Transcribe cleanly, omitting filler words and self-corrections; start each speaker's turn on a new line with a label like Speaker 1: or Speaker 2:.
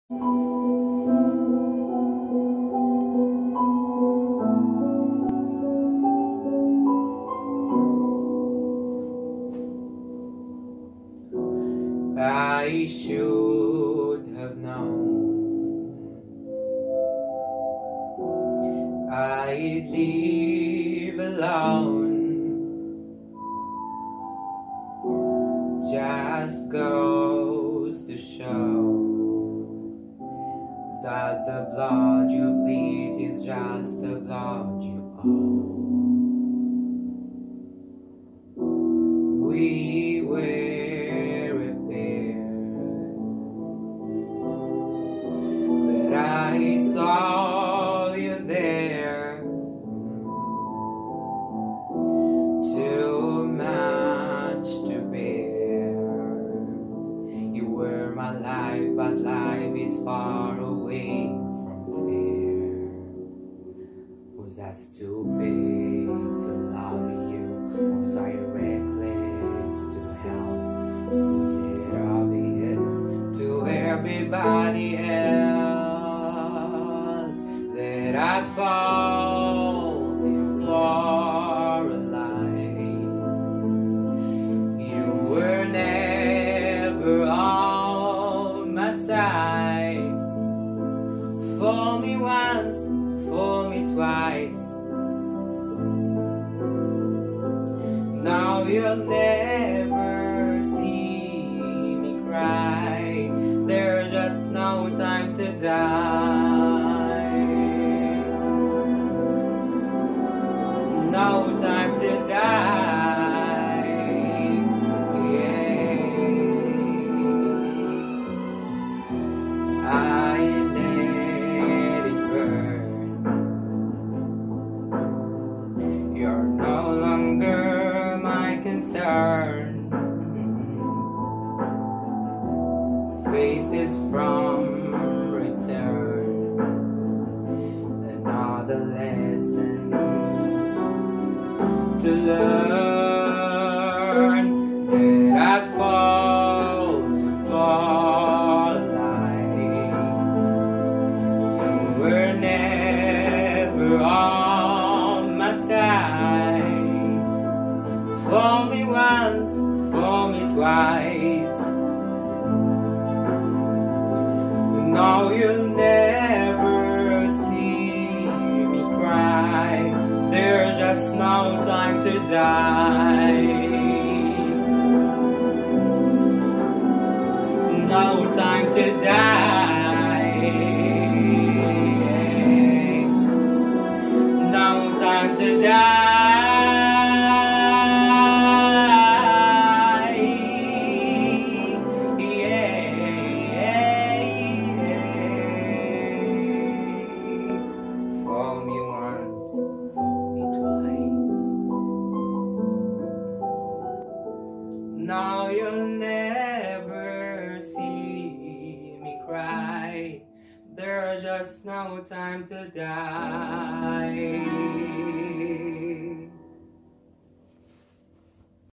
Speaker 1: I should have known I'd leave alone. Just goes to show that the blood you bleed is just the blood you owe. We were a pair, but I saw you there, too much to bear. You were my life, but life is far away from fair. Was I stupid to love you? Was I reckless to help? Was it obvious to everybody else that I'd fallen for a lie? You were never on my side. For me once, for me twice. Now you'll never see me cry. There's just no time to die. No time to die. Yeah. I let it burn. You're no longer my concern. Faces from return. Another lesson to learn, that I'd fallen for life. You were never on my side. For me once, for me twice. Now you'll never see me cry. There's just no time to die. No time to die. No time to die. For me once, for me twice. Now you'll never see me cry. There's just no time to die.